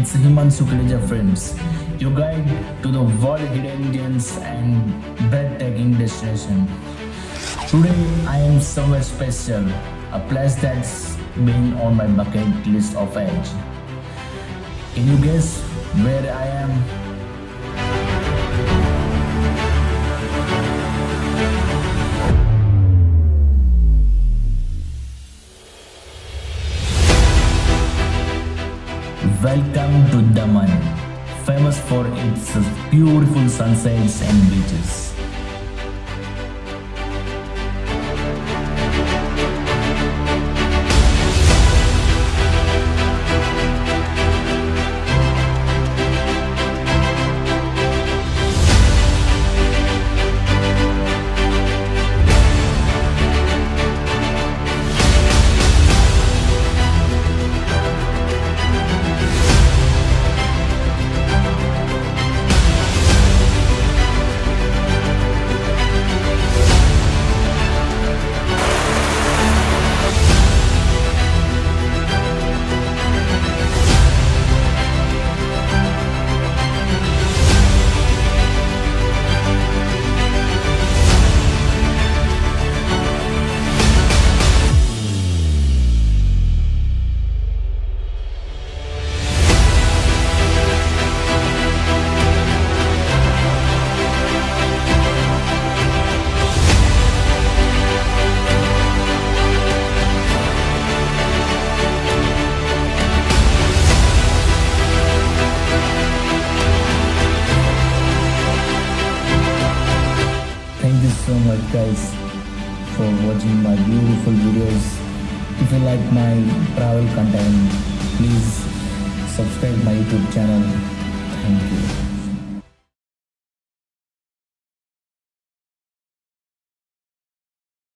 it's Himanshu Kuleja friends, your guide to the world hidden gems and breathtaking destination. Today I am somewhere special, a place that's been on my bucket list of age. Can you guess where I am? Welcome to Daman, famous for its beautiful sunsets and beaches. Thank you so much guys for watching my beautiful videos. If you like my travel content, please subscribe my YouTube channel. Thank you.